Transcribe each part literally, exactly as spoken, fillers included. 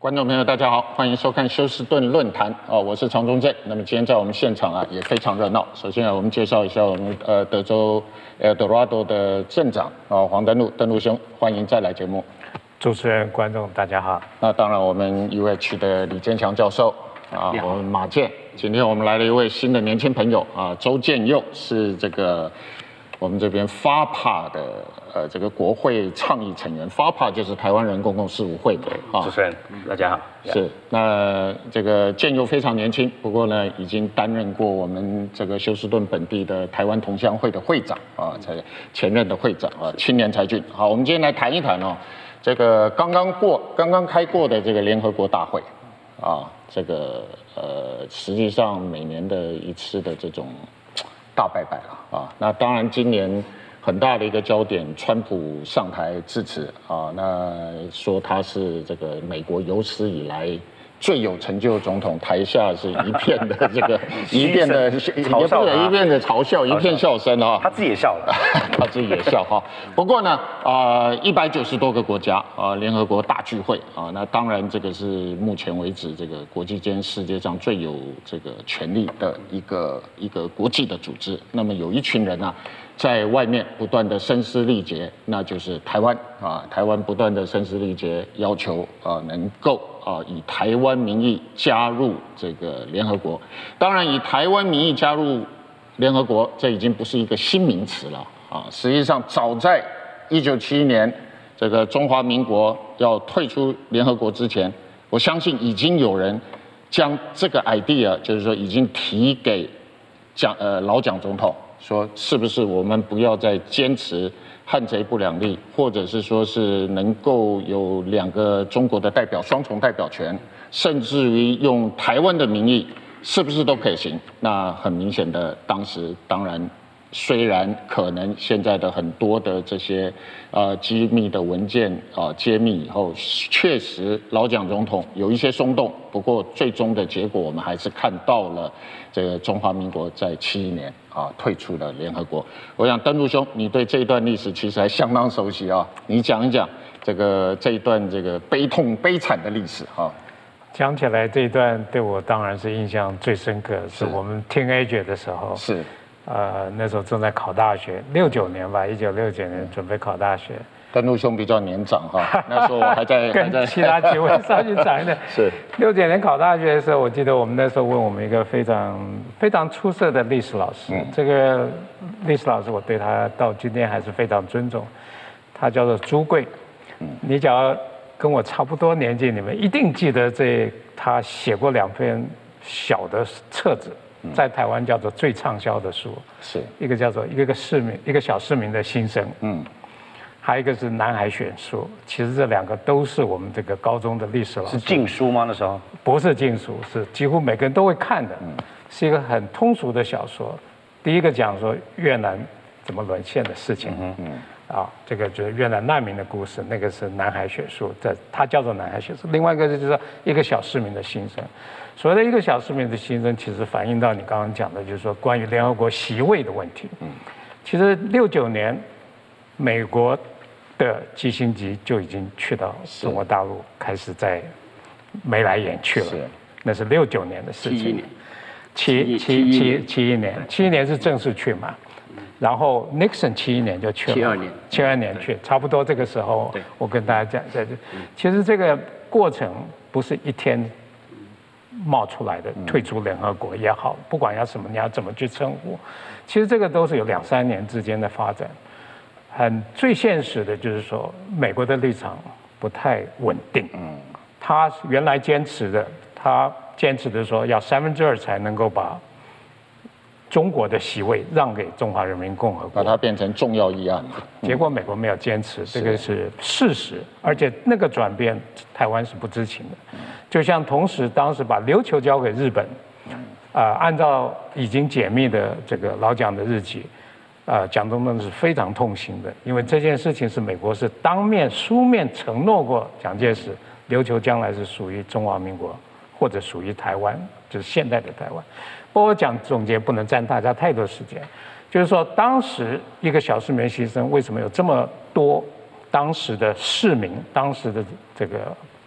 观众朋友，大家好，欢迎收看休斯顿论坛哦，我是常中正。那么今天在我们现场啊也非常热闹。首先啊，我们介绍一下我们呃德州 Eldorado 的镇长啊黄登禄，登禄兄，欢迎再来节目。 主持人、观众大家好。 那当然，我们 U H 的李坚强教授啊，我们马健。今天我们来了一位新的年轻朋友啊，周建佑是这个我们这边 F A P A 的。呃，这个国会倡议成员 ，F A P A 就是台湾人公共事务会的啊。 主持人，大家好。 是，那这个建佑非常年轻，不过呢，已经担任过我们这个休斯顿本地的台湾同乡会的会长啊，才前任的会长啊，青年才俊。好，我们今天来谈一谈哦，这个刚刚过、刚刚开过的这个联合国大会啊，这个呃，实际上每年的一次的这种大拜拜了啊。那当然今年。很大的一个焦点，川普上台致辞啊，那说他是这个美国有史以来最有成就的总统，台下是一片的这个一片的也不是一片的嘲笑，一片笑声啊。 他自己也笑了， 他自己也笑哈。不过呢，啊，一百九十多个国家啊，联合国大聚会啊，那当然这个是目前为止这个国际间世界上最有这个权力的一个一个国际的组织。那么有一群人啊。在外面不断的声嘶力竭，那就是台湾啊，台湾不断的声嘶力竭，要求啊能够啊以台湾名义加入这个联合国。当然，以台湾名义加入联合国，这已经不是一个新名词了啊。实际上，早在一九七一年，这个中华民国要退出联合国之前，我相信已经有人将这个 idea， 就是说已经提给蒋呃老蒋总统。说是不是我们不要再坚持汉贼不两立，或者是说是能够有两个中国的代表双重代表权，甚至于用台湾的名义，是不是都可行？那很明显的，当时当然虽然可能现在的很多的这些呃机密的文件啊、呃、揭秘以后，确实老蒋总统有一些松动，不过最终的结果我们还是看到了这个中华民国在七一年。啊，退出了联合国。我想登禄兄，你对这一段历史其实还相当熟悉啊，你讲一讲这个这一段这个悲痛悲惨的历史啊。 讲起来这一段对我当然是印象最深刻，是我们 teenager 的时候， 是， 呃，那时候正在考大学，六九年吧，一九六九年准备考大学。 登禄兄比较年长哈，那时候我还在跟其他几位稍许长一点。 是六九年考大学的时候，我记得我们那时候问我们一个非常非常出色的历史老师，嗯、这个历史老师我对他到今天还是非常尊重，他叫做朱贵。嗯、你只要跟我差不多年纪，你们一定记得这他写过两篇小的册子。在台湾叫做最畅销的书， 是一个叫做一个个市民一个小市民的心声，嗯。还有一个是南海选书，其实这两个都是我们这个高中的历史老师。 是禁书吗？那时候不是禁书，是几乎每个人都会看的，是一个很通俗的小说。第一个讲说越南怎么沦陷的事情，嗯嗯，啊，这个就是越南难民的故事，那个是南海选书，这它叫做南海选书。另外一个就是说一个小市民的心声。所谓的一个小市民的心声，其实反映到你刚刚讲的，就是说关于联合国席位的问题。嗯，其实六九年美国的基辛格就已经去到中国大陆，开始在眉来眼去了。是，那是六九年的事情。七一年，七七七七一年，七一年是正式去嘛？然后 Nixon 七一年就去了。 七二年， 七二年去，差不多这个时候，我跟大家讲，在这，其实这个过程不是一天冒出来的，退出联合国也好，不管要什么，你要怎么去称呼，其实这个都是有两三年之间的发展。很最现实的就是说，美国的立场不太稳定。嗯，他原来坚持的，他坚持的说要三分之二才能够把中国的席位让给中华人民共和国， 把它变成重要议案。 结果美国没有坚持，这个是事实，而且那个转变台湾是不知情的。就像同时当时把琉球交给日本，啊、呃，按照已经解密的这个老蒋的日记。啊，蒋总统是非常痛心的，因为这件事情是美国是当面书面承诺过蒋介石，琉球将来是属于中华民国或者属于台湾，就是现代的台湾。不过我讲总结不能占大家太多时间，就是说当时一个小市民牺牲，为什么有这么多当时的市民、当时的这个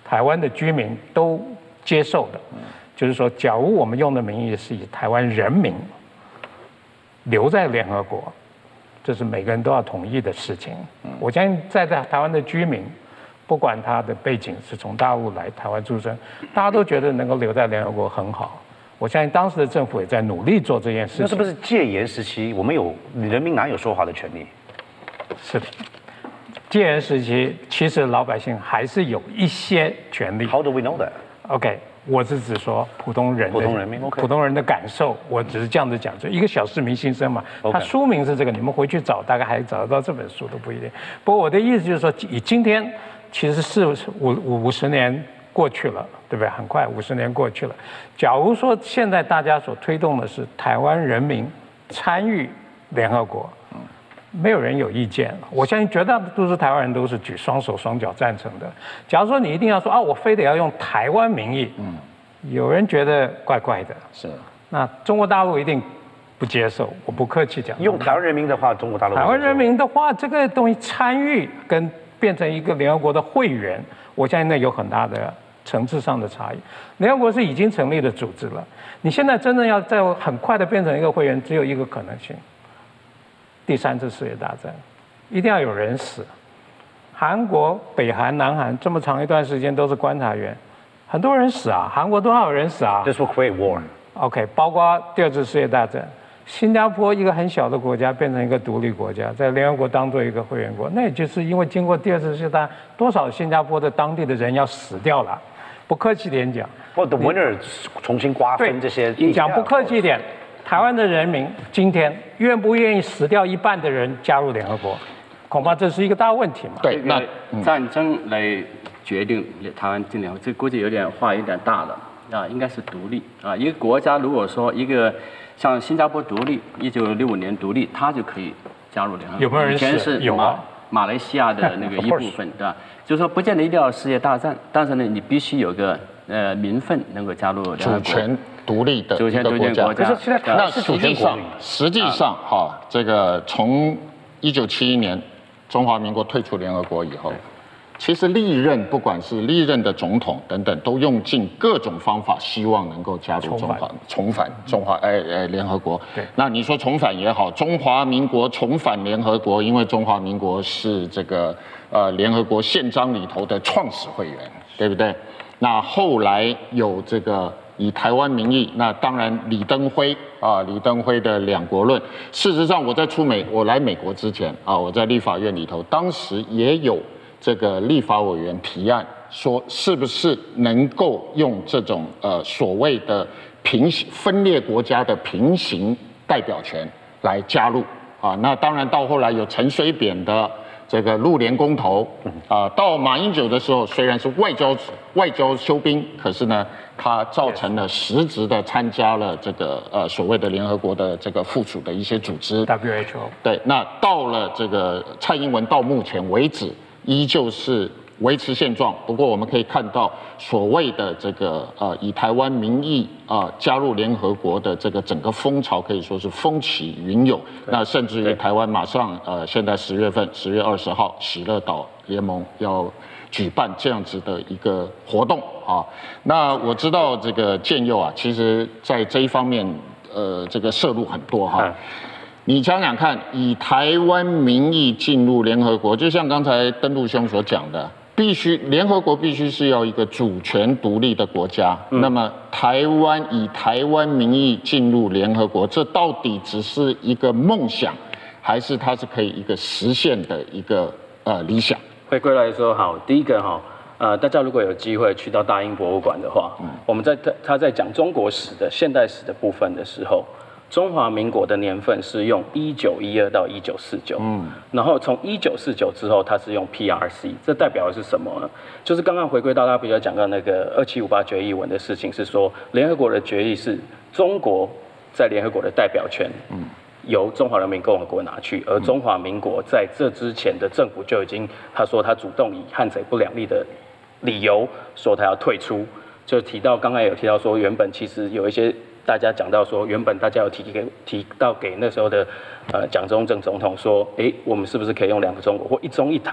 台湾的居民都接受的，就是说，假如我们用的名义是以台湾人民留在联合国，这是每个人都要同意的事情。我相信在在台湾的居民，不管他的背景是从大陆来台湾出生，大家都觉得能够留在联合国很好。我相信当时的政府也在努力做这件事情。 那是不是戒严时期我们有人民哪有说话的权利？ 是的，戒严时期其实老百姓还是有一些权利。 How do we know that? OK， 我是指说普通人的普通人民 ，OK， 普通人的感受，我只是这样子讲，就一个小市民心声嘛。 OK 它书名是这个，你们回去找，大概还找得到这本书都不一定。不过我的意思就是说，以今天其实是五五五十年过去了，对不对？很快五十年过去了。假如说现在大家所推动的是台湾人民参与联合国，没有人有意见了。我相信绝大多数台湾人都是举双手双脚赞成的。假如说你一定要说啊，我非得要用台湾名义，嗯，有人觉得怪怪的。 是。 那中国大陆一定不接受，我不客气讲。 用台湾人民的话，中国大陆台湾人民的话，这个东西参与跟变成一个联合国的会员，我相信那有很大的层次上的差异。联合国是已经成立的组织了，你现在真正要再很快的变成一个会员，只有一个可能性。第三次世界大战，一定要有人死。韩国、北韩、南韩这么长一段时间都是观察员，很多人死啊，韩国多少人死啊 ？This will create war. OK， 包括第二次世界大战，新加坡一个很小的国家变成一个独立国家，在联合国当做一个会员国，那也就是因为经过第二次世界大战，多少新加坡的当地的人要死掉了。不客气点讲， 或者 winner 重新瓜分这些。 讲不客气一点。台湾的人民今天愿不愿意死掉一半的人加入联合国，恐怕这是一个大问题嘛。 对，那战争来决定台湾进联合国，这估计有点话有点大了啊，应该是独立啊。一个国家如果说一个像新加坡独立，一九六五年独立，它就可以加入联合国。 有没有人是有啊？ 马来西亚的那个一部分，对吧？就是说，不见得一定要世界大战，但是呢，你必须有个呃名分能够加入联合国。 主权独立的主权独立国家。 可是现在那实际上，实际上哈，这个从一九七一年中华民国退出联合国以后，其实历任不管是历任的总统等等，都用尽各种方法，希望能够加入中华重返中华呃呃联合国。 对， 那你说重返也好，中华民国重返联合国，因为中华民国是这个呃联合国宪章里头的创始会员，对不对？那后来有这个。以台湾名义，那当然李登辉啊，李登辉的两国论。事实上，我在出美，我来美国之前啊，我在立法院里头，当时也有这个立法委员提案，说是不是能够用这种呃所谓的平行分裂国家的平行代表权来加入啊。那当然到后来有陈水扁的。这个陆联公投啊、呃，到马英九的时候，虽然是外交外交休兵，可是呢，他造成了实质的参加了这个呃所谓的联合国的这个附属的一些组织 W H O。 对，那到了这个蔡英文到目前为止，依旧是维持现状。不过我们可以看到，所谓的这个呃以台湾名义啊、呃、加入联合国的这个整个风潮可以说是风起云涌。那甚至于台湾马上呃现在十月份十月二十号喜乐岛联盟要举办这样子的一个活动啊。那我知道这个建佑啊，其实在这一方面呃这个涉入很多哈。你想想看，以台湾名义进入联合国，就像刚才登陆兄所讲的，必须联合国必须是要一个主权独立的国家。嗯、那么台湾以台湾名义进入联合国，这到底只是一个梦想，还是它是可以一个实现的一个呃理想？ 回归来说，好，第一个哈，呃，大家如果有机会去到大英博物馆的话，嗯、我们在他在讲中国史的现代史的部分的时候。中华民国的年份是用一九一二到一九四九，嗯，然后从一九四九之后，它是用 P R C， 这代表的是什么呢？就是刚刚回归到他比较讲到那个二七五八决议文的事情，是说联合国的决议是中国在联合国的代表权，嗯，由中华人民共和国拿去，而中华民国在这之前的政府就已经他说他主动以汉贼不两立的理由说他要退出，就提到刚刚有提到说原本其实有一些。大家讲到说，原本大家有提给提到给那时候的呃蒋中正总统说，哎，我们是不是可以用两个中国或一中一台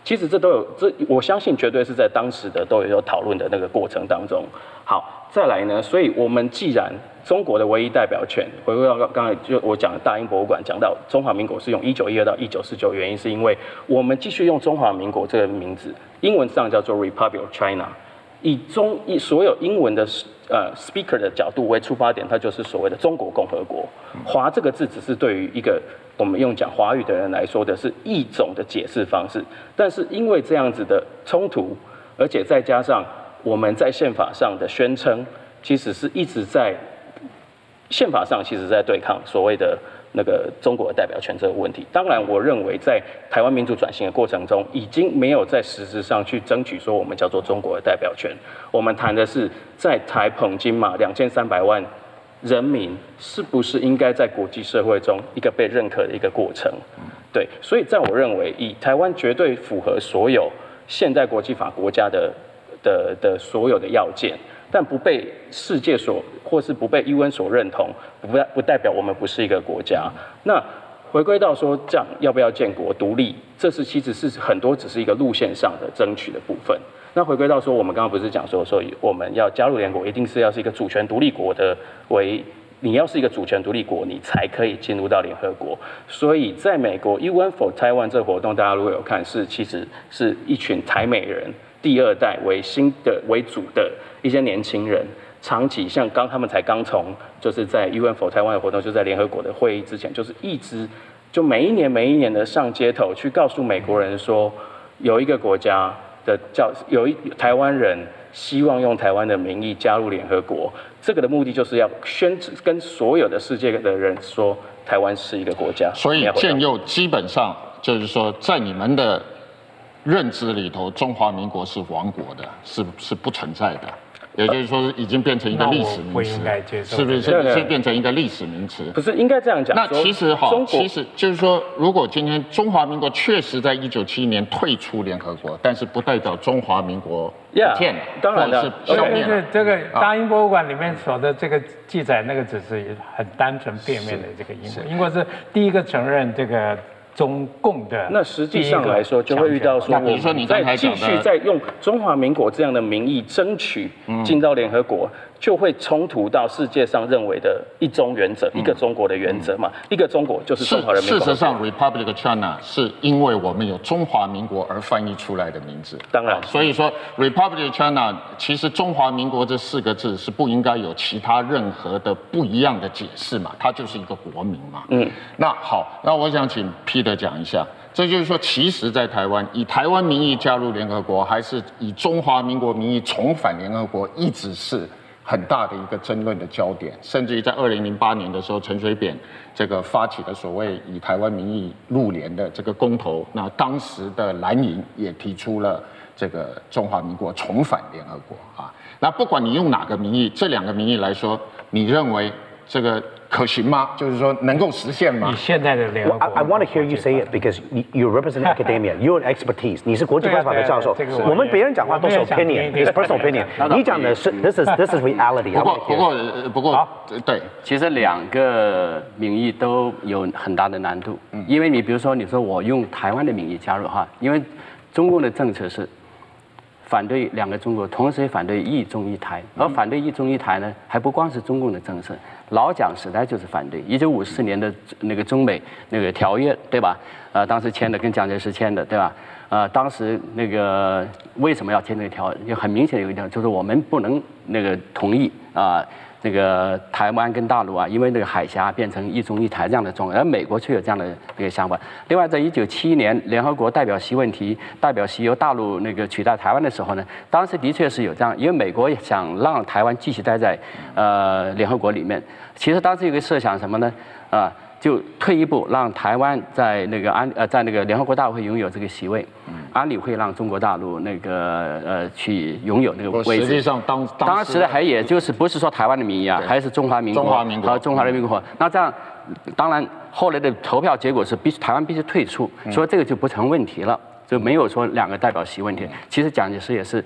其实这都有，这我相信绝对是在当时的都有有讨论的那个过程当中。好，再来呢，所以我们既然中国的唯一代表权，回归到刚才就我讲的大英博物馆讲到中华民国是用一九一二到一九四九，原因是因为我们继续用中华民国这个名字，英文上叫做 Republic of China。以中以所有英文的呃 speaker 的角度为出发点，它就是所谓的中国共和国。华这个字只是对于一个我们用讲华语的人来说的是一种的解释方式，但是因为这样子的冲突，而且再加上我们在宪法上的宣称，其实是一直在宪法上其实在对抗所谓的那个中国的代表权这个问题。当然，我认为在台湾民主转型的过程中，已经没有在实质上去争取说我们叫做中国的代表权。我们谈的是在台澎金马两千三百万人民是不是应该在国际社会中一个被认可的一个过程。对，所以在我认为，以台湾绝对符合所有现代国际法国家的的的所有的要件。但不被世界所或是不被 U N 所认同，不不代表我们不是一个国家。那回归到说，这样要不要建国独立，这是其实是很多只是一个路线上的争取的部分。那回归到说，我们刚刚不是讲说，说我们要加入联合国，一定是要是一个主权独立国的为，你要是一个主权独立国，你才可以进入到联合国。所以在美国 U N for Taiwan 这个活动，大家如果有看，是其实是一群台美人。第二代为新的为主的一些年轻人，长期像刚他们才刚从就是在 U N for Taiwan 的活动，就在联合国的会议之前，就是一直就每一年每一年的上街头去告诉美国人说，有一个国家的叫有一台湾人希望用台湾的名义加入联合国，这个的目的就是要宣跟所有的世界的人说，台湾是一个国家。 所以建佑基本上就是说，在你们的认知里头，中华民国是亡国的，是是不存在的，也就是说，已经变成一个历史名词，是不是？是变成一个历史名词？ 不是应该这样讲。 那其实哈，其实就是说，如果今天中华民国确实在一九七一年退出联合国，但是不代表中华民国不见了， 当然是消灭了。 这个大英博物馆里面所的这个记载，那个只是很单纯片面的这个英国，英国是第一个承认这个。中共的那实际上来说，就会遇到说， 比如说你在继续在用中华民国这样的名义争取进到联合国，就会冲突到世界上认为的一中原则，一个中国的原则嘛，一个中国就是中华人民共和国。 事实上 ，Republic of China 是因为我们有中华民国而翻译出来的名字。 当然， 所以说 Republic of China 其实中华民国这四个字是不应该有其他任何的不一样的解释嘛，它就是一个国名嘛。嗯，那好，那我想请 Peter 的讲一下，这就是说，其实，在台湾以台湾名义加入联合国，还是以中华民国名义重返联合国，一直是很大的一个争论的焦点。甚至于在二零零八年的时候，陈水扁这个发起的所谓以台湾名义入联的这个公投，那当时的蓝营也提出了这个中华民国重返联合国啊。那不管你用哪个名义，这两个名义来说，你认为这个可行吗？就是说能够实现吗？ 以现在的联合国 I, I want to hear you say it because you represent academia, you're an expertise. 你是国际关系法的教授，我们别人讲话都是 opinion, it's personal opinion. 你讲的是 this is this is reality. 不过不过不过对， 其实两个名义都有很大的难度，因为你比如说你说我用台湾的名义加入哈，因为中共的政策是。反对两个中国，同时也反对一中一台，而反对一中一台呢，还不光是中共的政策，老蒋时代就是反对，一九五四年的那个中美那个条约，对吧？呃，当时签的跟蒋介石签的，对吧？呃，当时那个为什么要签这个条约？就很明显有一点，就是我们不能那个同意啊。呃那个台湾跟大陆啊，因为那个海峡变成一中一台这样的状况，而美国却有这样的那个想法。另外，在一九七一年联合国代表席问题，代表席由大陆那个取代台湾的时候呢，当时的确是有这样，因为美国想让台湾继续待在呃联合国里面。其实当时有个设想什么呢？啊、呃，就退一步，让台湾在那个安呃在那个联合国大会拥有这个席位。安理会让中国大陆那个呃去拥有那个位置。 实际上当当时还也就是不是说台湾的名义啊，还是中华民国、 中华民国和中华人民共和国。那这样，当然后来的投票结果是必须台湾必须退出，所以这个就不成问题了，就没有说两个代表席问题。其实蒋介石也是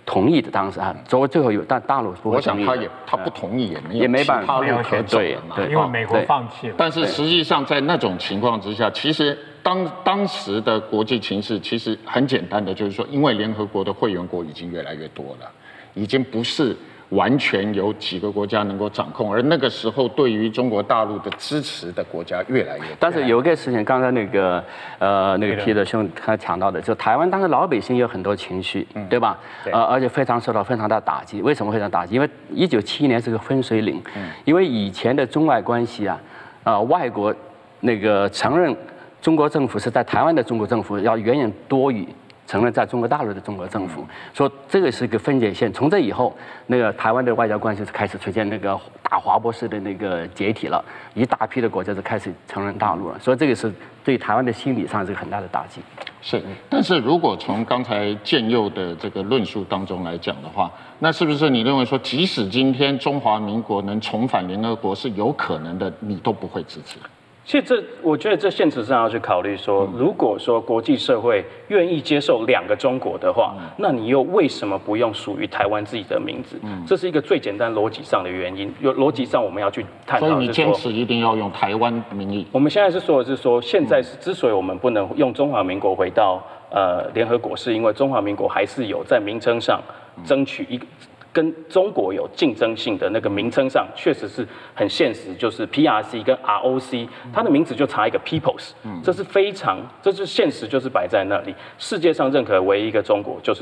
同意的，当时啊，最后最后有，但大陆不会同意。 我想他也他不同意也没有也没办法其他路可走了嘛， 因为美国放弃了。 但是实际上在那种情况之下，其实当当时的国际情势其实很简单的，就是说，因为联合国的会员国已经越来越多了，已经不是完全有几个国家能够掌控，而那个时候对于中国大陆的支持的国家越来越多。 但是有一个事情，刚才那个呃那个皮特兄他讲到的，就台湾当时老百姓有很多情绪，嗯、对吧？对呃，而且非常受到非常大的打击。为什么非常打击？因为一九七一年是个分水岭，嗯、因为以前的中外关系啊，呃，外国那个承认中国政府是在台湾的中国政府要远远多于承认在中国大陆的中国政府，说这个是一个分界线。从这以后，那个台湾的外交关系是开始出现那个大滑坡式的那个解体了，一大批的国家就开始承认大陆了。所以这个是对台湾的心理上是很大的打击。 是，但是如果从刚才建佑的这个论述当中来讲的话，那是不是你认为说，即使今天中华民国能重返联合国是有可能的，你都不会支持？ 其实这，我觉得这现实上要去考虑说，如果说国际社会愿意接受两个中国的话，那你又为什么不用属于台湾自己的名字？这是一个最简单逻辑上的原因。有逻辑上我们要去探讨。 所以你坚持一定要用台湾名义。 我们现在是说的是说，现在是之所以我们不能用中华民国回到呃联合国，是因为中华民国还是有在名称上争取一个。跟中国有竞争性的那个名称上，确实是很现实，就是 P R C 跟 R O C， 它的名字就差一个 Peoples， 这是非常，这是现实，就是摆在那里。世界上认可唯一一个中国就是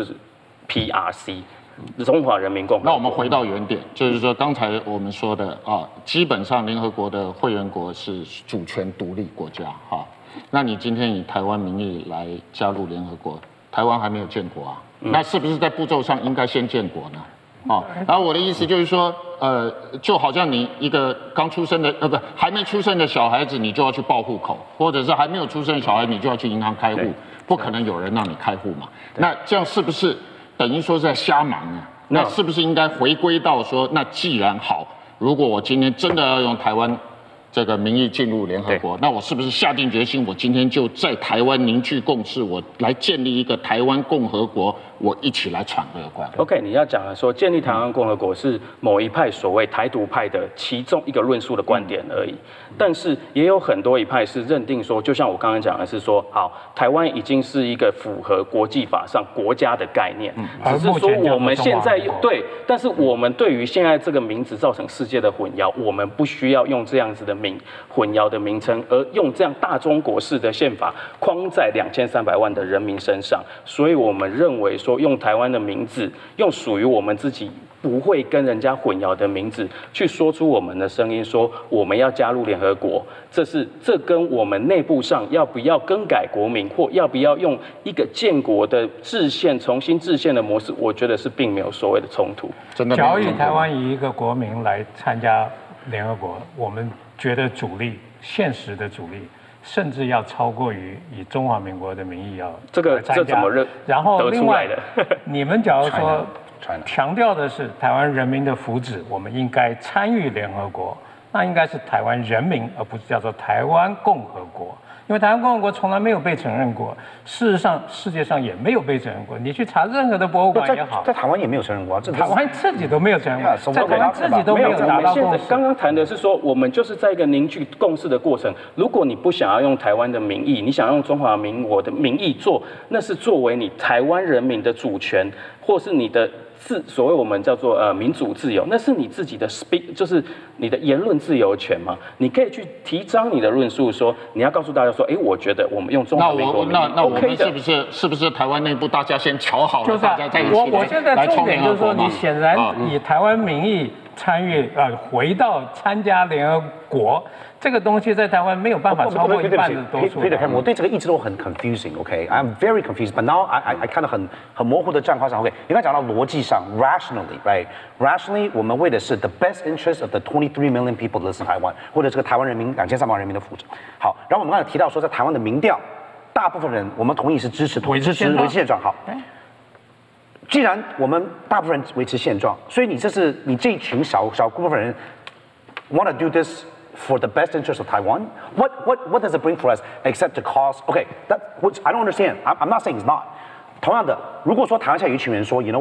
P R C， 中华人民共和国。 那我们回到原点，就是说刚才我们说的啊，基本上联合国的会员国是主权独立国家哈。那你今天以台湾名义来加入联合国，台湾还没有建国啊，那是不是在步骤上应该先建国呢？哦，然后我的意思就是说，呃，就好像你一个刚出生的，呃，不，还没出生的小孩子，你就要去报户口，或者是还没有出生的小孩，你就要去银行开户，不可能有人让你开户嘛。那这样是不是等于说是在瞎忙呢？那是不是应该回归到说，那既然好，如果我今天真的要用台湾这个名义进入联合国，那我是不是下定决心，我今天就在台湾凝聚共识，我来建立一个台湾共和国，我一起来闯这个关 ？OK， 你要讲的说建立台湾共和国是某一派所谓台独派的其中一个论述的观点而已，但是也有很多一派是认定说，就像我刚刚讲的是说，好，台湾已经是一个符合国际法上国家的概念，嗯、只是说我们现在对，但是我们对于现在这个名字造成世界的混淆，我们不需要用这样子的名混淆的名称，而用这样大中国式的宪法框在两千三百万的人民身上，所以我们认为说用台湾的名字，用属于我们自己不会跟人家混淆的名字，去说出我们的声音，说我们要加入联合国，这是这跟我们内部上要不要更改国名，或要不要用一个建国的制宪重新制宪的模式，我觉得是并没有所谓的冲突。 真的， 假以台湾以一个国名来参加联合国，我们觉得阻力，现实的阻力，甚至要超过于以中华民国的名义要这个这怎么认？ 然后另外的， 你们假如说强调的是台湾人民的福祉，我们应该参与联合国，那应该是台湾人民，而不是叫做台湾共和国。因为台湾共和国从来没有被承认过，事实上世界上也没有被承认过。你去查任何的博物馆也好， 在台湾也没有承认过， 台湾自己都没有承认过，在台湾自己都没有达到共识。 刚刚谈的是说，我们就是在一个凝聚共识的过程。如果你不想要用台湾的名义，你想用中华民国的名义做，那是作为你台湾人民的主权，或是你的自所谓我们叫做呃民主自由，那是你自己的 speak， 就是你的言论自由权嘛。你可以去提倡你的论述，说你要告诉大家说，哎，我觉得我们用中华民国名义 OK 的。 那我们是不是是不是台湾内部大家先瞧好了， 就是大家在一起我我现在重点就是说，你显然啊以台湾名义参与呃回到参加联合国。这个东西在台湾没有办法超过一半的多数。 我对这个一直都很 confusing，OK，I'm very confused，but now I I I 看到很很模糊的状况上 ，OK， 你刚才讲到逻辑上 ，rationally，right？rationally， 我们为的是 the best interest of the twenty-three million people that live in 台湾，或者这个台湾人民两千三百万人民的福祉。好，然后我们刚才提到说，在台湾的民调，大部分人我们同意是支持维持支持维持现状。好，既然我们大部分人维持现状，所以你这是你这一群少少部分人 want to do this。For the best interest of Taiwan, what what what does it bring for us except the cost? Okay, that which I don't understand. I'm I'm not saying it's not. 同样的，如果说台湾现在有一群人说 ，you know what，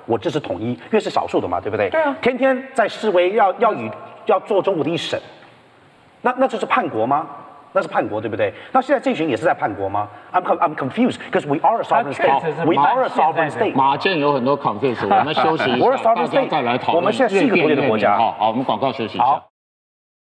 我支持统一，因为是少数的嘛，对不对？ 对啊。 天天在示威要要与要做中国的一省，那那就是叛国吗？那是叛国，对不对？那现在这群也是在叛国吗 ？I'm I'm confused because we are a sovereign state. We are a sovereign state. 马建有很多 confuse， 我们休息一下，大家再来讨论。 我们现在是一个独立的国家。 好，好，我们广告休息一下。